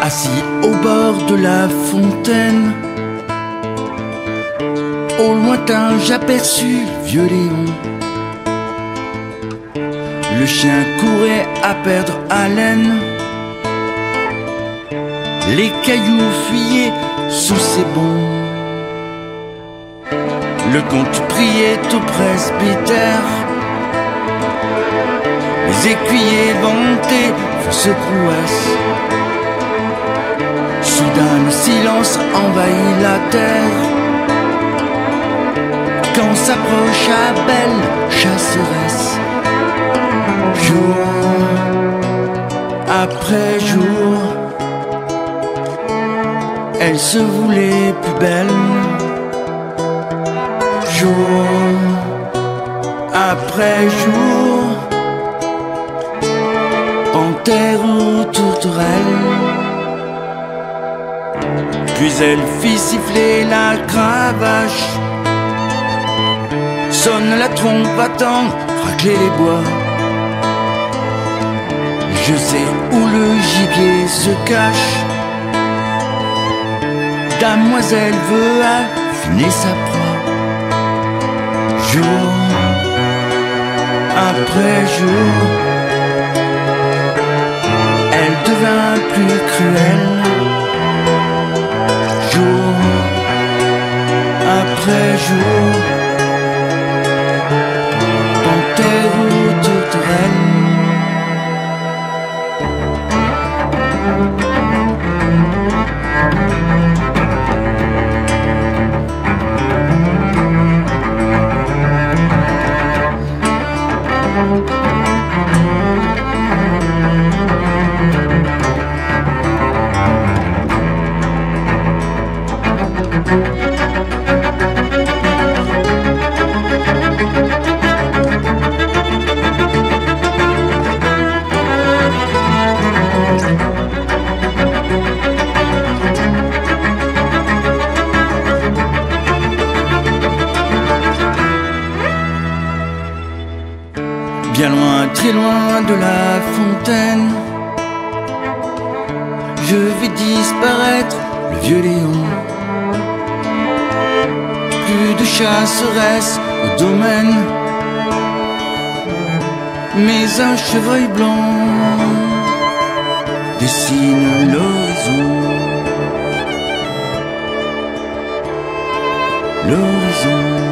Assis au bord de la fontaine, au lointain j'aperçus vieux Léon. Le chien courait à perdre haleine, les cailloux fuyaient sous ses bonds. Le comte priait au presbytère, les écuyers vantés se prouessent. Soudain le silence envahit la terre, quand s'approche la belle chasseresse. Jour après jour, elle se voulait plus belle. Jour après jour, panthère ou tourterelle. Puis elle fit siffler la cravache, sonne la trompe, attend, racler les bois. Je sais où le gibier se cache, Damoiselle veut affiner sa proie. Jour après jour, elle devint plus cruelle. Jour après jour, panthère ou tourterelle. Bien loin, très loin de la fontaine, je vis disparaître le vieux Léon. Plus de chasseresses au domaine, mais un chevreuil blanc dessine l'horizon. L'horizon.